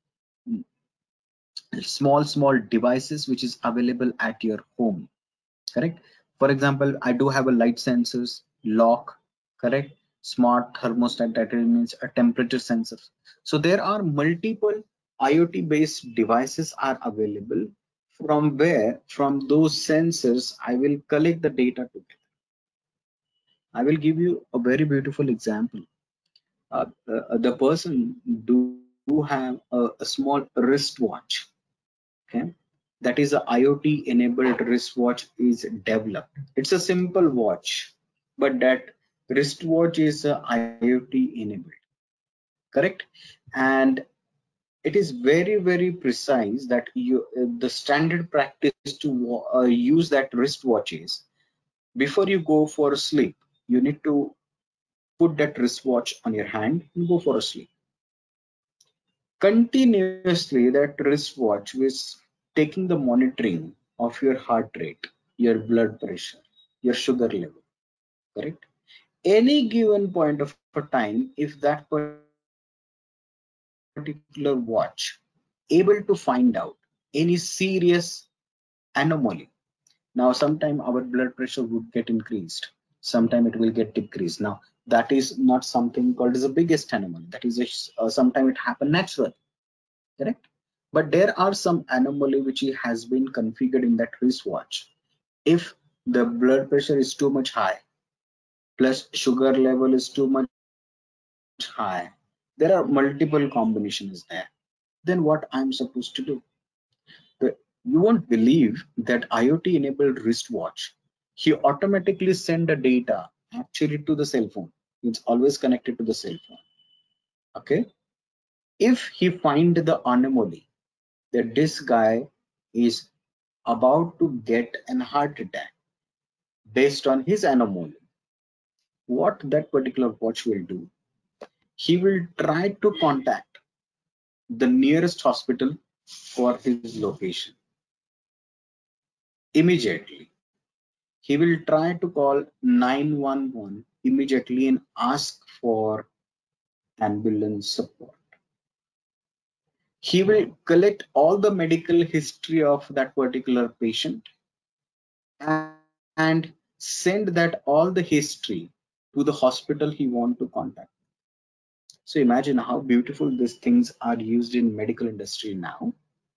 small devices which is available at your home, correct? For example, I do have a light sensors, lock, correct? Smart thermostat, that means a temperature sensor. So there are multiple IoT based devices are available, from where from those sensors I will collect the data together. I will give you a very beautiful example. The person do have a small wristwatch, okay? That is a IoT enabled wristwatch is developed. It's a simple watch, but that wristwatch is a IoT enabled, correct? And it is very precise that you the standard practice to use that wristwatch is, before you go for sleep, you need to put that wristwatch on your hand and go for a sleep. Continuously, that wristwatch is taking the monitoring of your heart rate, your blood pressure, your sugar level, correct? Any given point of a time, if that particular watch able to find out any serious anomaly, now sometime our blood pressure would get increased, sometime it will get decreased. Now that is not something called as the biggest anomaly, that is sometime it happen natural, correct? But there are some anomaly which has been configured in that wristwatch. If the blood pressure is too much high plus sugar level is too much high, there are multiple combinations there. Then what I'm supposed to do? You won't believe that IoT enabled wristwatch, he automatically send the data actually to the cell phone. It's always connected to the cell phone. Okay. If he find the anomaly that this guy is about to get an heart attack based on his anomaly, what that particular watch will do, he will try to contact the nearest hospital for his location. Immediately, he will try to call 911 immediately and ask for ambulance support. He will collect all the medical history of that particular patient and send that all the history to the hospital he want to contact. So imagine how beautiful these things are used in medical industry now.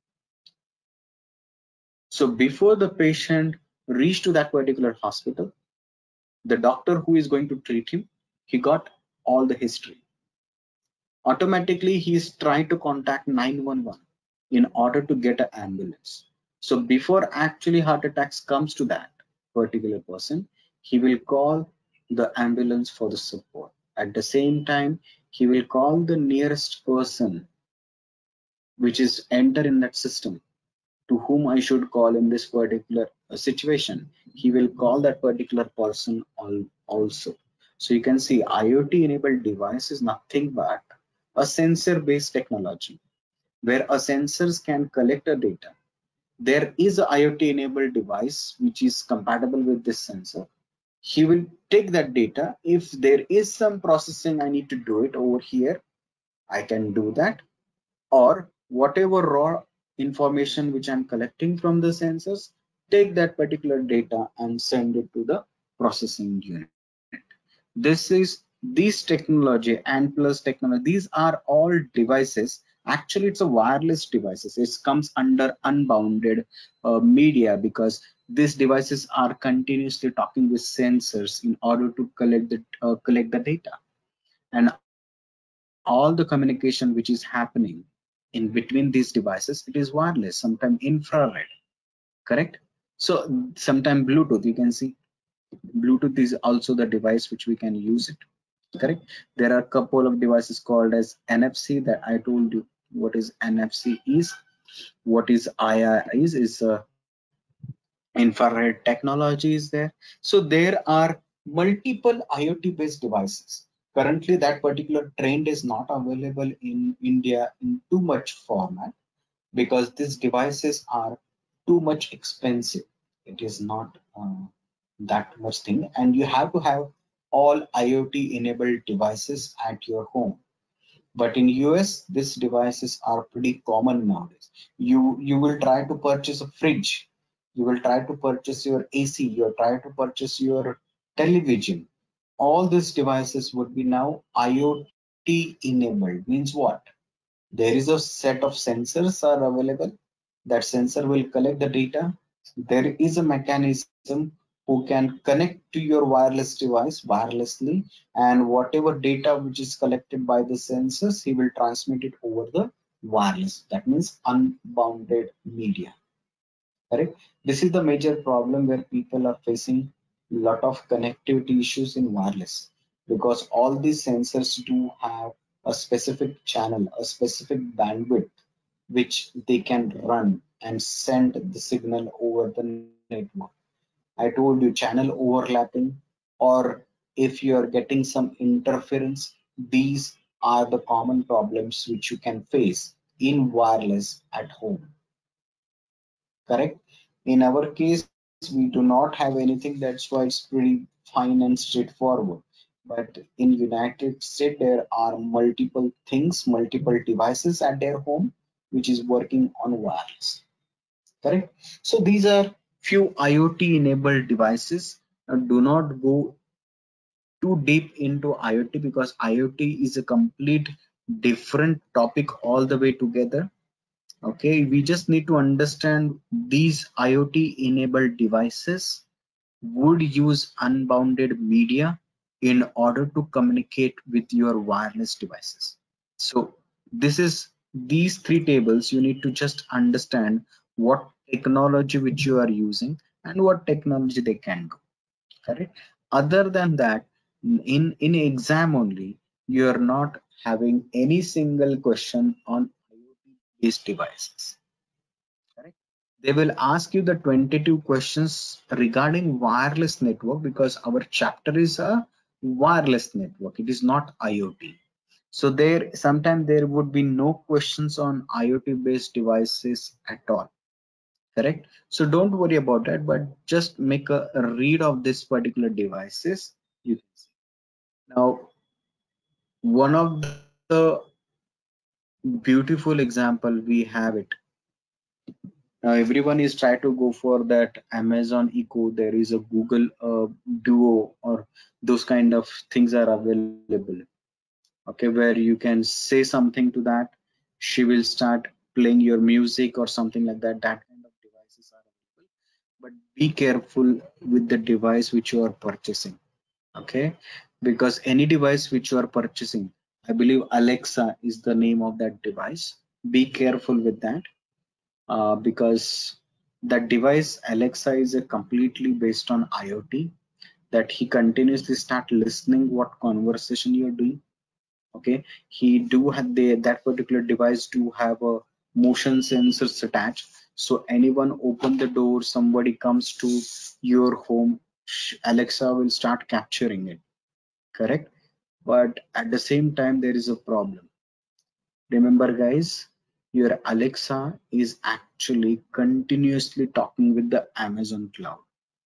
So before the patient reach to that particular hospital, the doctor who is going to treat him, he got all the history. Automatically he is trying to contact 911 in order to get an ambulance. So before actually heart attacks comes to that particular person, he will call the ambulance for the support. At the same time, he will call the nearest person which is enter in that system, to whom I should call in this particular situation. He will call that particular person also. So you can see IoT enabled device is nothing but a sensor based technology where a sensors can collect a data. There is a IoT enabled device which is compatible with this sensor. He will take that data. If there is some processing I need to do it over here, I can do that, or whatever raw information which I'm collecting from the sensors, take that particular data and send it to the processing unit. This is the This technology and plus technology, these are all devices. Actually, it's a wireless devices. It comes under unbounded media, because these devices are continuously talking with sensors in order to collect the data, and all the communication which is happening in between these devices, it is wireless, sometimes infrared. Correct? So sometimes Bluetooth, you can see Bluetooth is also the device which we can use it. Correct? There are a couple of devices called as NFC that I told you what is NFC is. What is IR is infrared technology is there. So there are multiple IoT based devices. Currently that particular trend is not available in India in too much format, because these devices are too much expensive. It is not that much thing, and you have to have all IoT enabled devices at your home. But in US, these devices are pretty common nowadays. You will try to purchase a fridge, you will try to purchase your AC, you try to purchase your television. All these devices would be now IoT enabled. Means what? There is a set of sensors are available. That sensor will collect the data. There is a mechanism who can connect to your wireless device wirelessly, and whatever data which is collected by the sensors, he will transmit it over the wireless. That means unbounded media. Correct? This is the major problem where people are facing a lot of connectivity issues in wireless, because all these sensors do have a specific channel, a specific bandwidth which they can run and send the signal over the network. I told you channel overlapping, or if you are getting some interference, these are the common problems which you can face in wireless at home. Correct? In our case, we do not have anything, that's why it's pretty fine and straightforward. But in United States, there are multiple things, multiple devices at their home, which is working on wireless. Correct? So these are few IoT enabled devices. Do not go too deep into IoT, because IoT is a complete different topic all the way together. Okay, we just need to understand these IoT enabled devices would use unbounded media in order to communicate with your wireless devices. So this is these three tables, you need to just understand what technology which you are using and what technology they can do. Correct? Other than that, in exam only, you are not having any single question on IoT based devices. Correct? They will ask you the 22 questions regarding wireless network, because our chapter is a wireless network, it is not IoT. So there sometimes there would be no questions on IoT based devices at all. Correct? So don't worry about that, but just make a read of this particular devices. You can see. Now, one of the beautiful example, we have it. Now everyone is trying to go for that Amazon Echo. There is a Google Duo, or those kind of things are available. Okay, where you can say something to that, she will start playing your music or something like that. That kind of devices are available. But be careful with the device which you are purchasing. Okay, because any device which you are purchasing, I believe Alexa is the name of that device. Be careful with that, because that device Alexa is a completely based on IoT, that he continuously start listening what conversation you're doing. Okay, he do have that particular device do have a motion sensors attached. So anyone open the door, somebody comes to your home, Alexa will start capturing it. Correct? But at the same time, there is a problem. Remember guys, your Alexa is actually continuously talking with the Amazon cloud.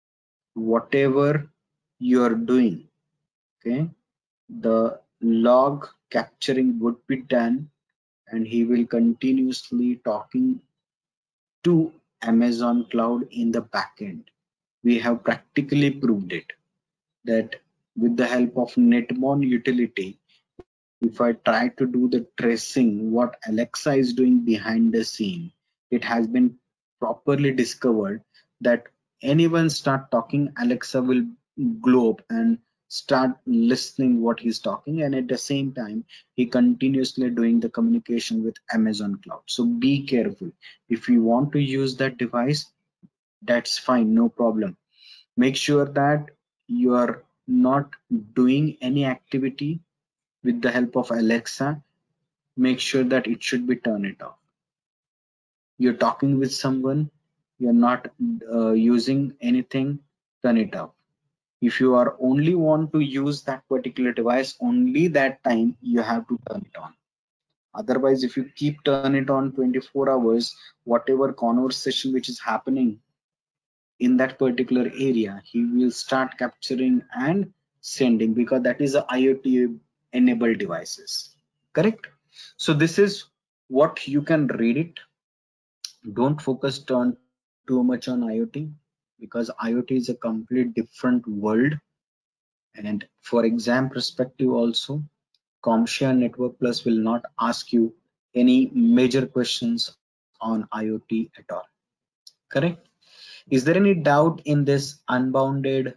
Whatever you're doing, okay, the log capturing would be done, and he will continuously talking to Amazon cloud in the backend. We have practically proved it, that with the help of Netmon utility, if I try to do the tracing what Alexa is doing behind the scene, it has been properly discovered that anyone start talking, Alexa will glow up and start listening what he's talking, and at the same time he continuously doing the communication with Amazon cloud. So be careful. If you want to use that device, that's fine, no problem. Make sure that you are not doing any activity with the help of Alexa. Make sure that it should be turn it off. You're talking with someone, you're not using anything, turn it off. If you are only want to use that particular device, only that time you have to turn it on. Otherwise, if you keep turn it on 24 hours, whatever conversation which is happening in that particular area, he will start capturing and sending, because that is a IoT enabled devices. Correct? So this is what you can read it. Don't focus on too much on IoT, because IoT is a complete different world. And for exam perspective also, CompTIA Network Plus will not ask you any major questions on IoT at all. Correct? Is there any doubt in this unbounded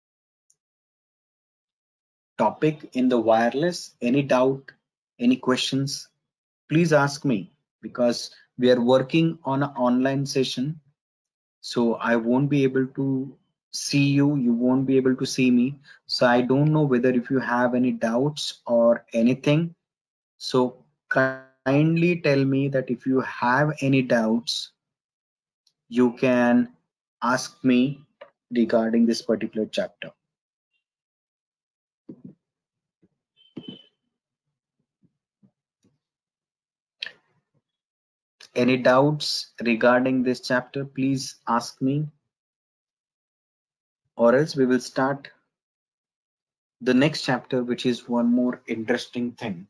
topic in the wireless? Any doubt, any questions? Please ask me, because we are working on an online session. So I won't be able to see you, you won't be able to see me. So I don't know whether if you have any doubts or anything. So kindly tell me that if you have any doubts, you can ask me regarding this particular chapter. Any doubts regarding this chapter, please ask me, or else we will start the next chapter, which is one more interesting thing.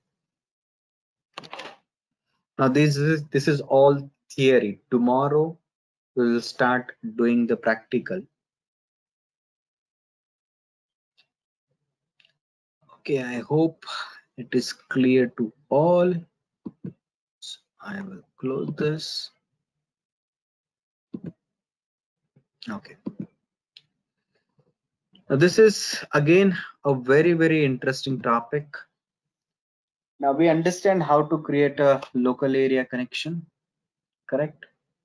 Now this is all theory. Tomorrow we will start doing the practical. Okay, I hope it is clear to all. So I will close this. Okay. Now this is again a very interesting topic. Now we understand how to create a local area connection, correct?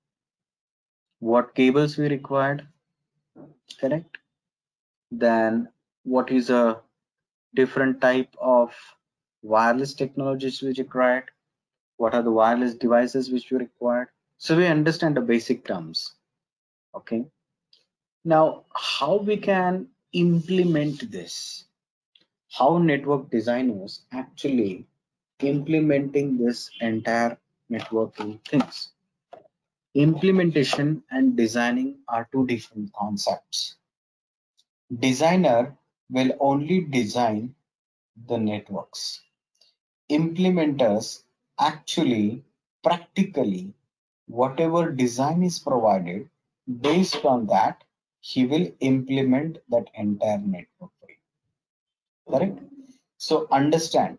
What cables we required, correct? Then what is a different type of wireless technologies which required? What are the wireless devices which we required? So we understand the basic terms. Okay. Now how we can implement this? How network designers actually implementing this entire networking things? Implementation and designing are two different concepts. Designer will only design the networks. Implementers actually practically whatever design is provided, based on that he will implement that entire network for you. Correct? So understand,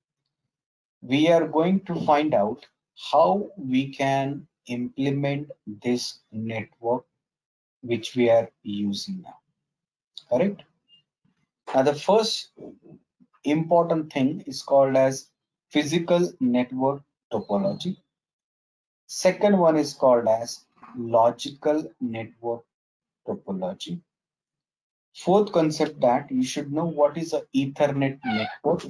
we are going to find out how we can implement this network which we are using now. Correct? Now the first important thing is called as physical network topology. Second one is called as logical network topology. Fourth concept, that you should know what is a Ethernet network.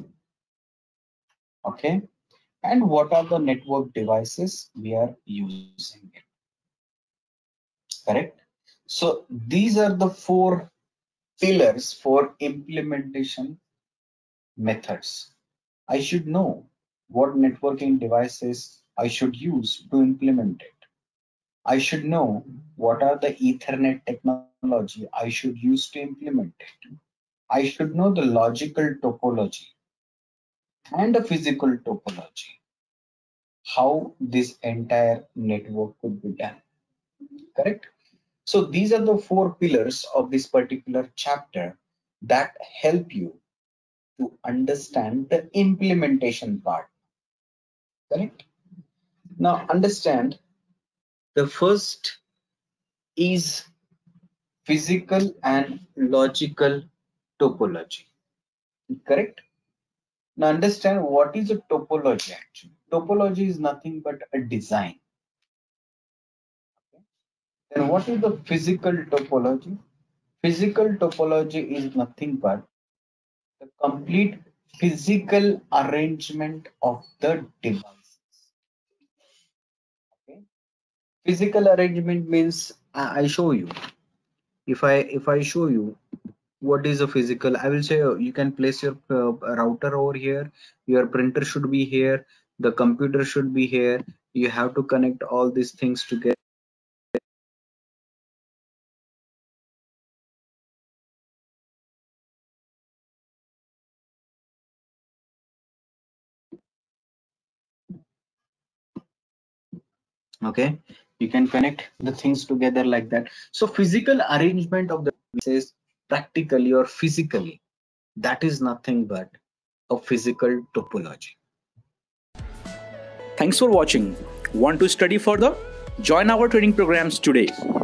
Okay, and what are the network devices we are using it. Correct? So these are the four pillars for implementation methods. I should know what networking devices I should use to implement it. I should know what are the Ethernet technology I should use to implement it. I should know the logical topology and the physical topology, how this entire network could be done. Correct? So these are the four pillars of this particular chapter, that help you to understand the implementation part. Correct? Now understand, the first is physical and logical topology. Correct? Now understand what is a topology actually. Topology is nothing but a design. Okay? Then what is the physical topology? Physical topology is nothing but the complete physical arrangement of the devices. Okay? Physical arrangement means I show you. If I show you what is a physical, I will say you can place your router over here, your printer should be here, the computer should be here, you have to connect all these things together. Okay, you can connect the things together like that. So physical arrangement of the devices, practically or physically, that is nothing but a physical topology. Thanks for watching. Want to study further? Join our training programs today.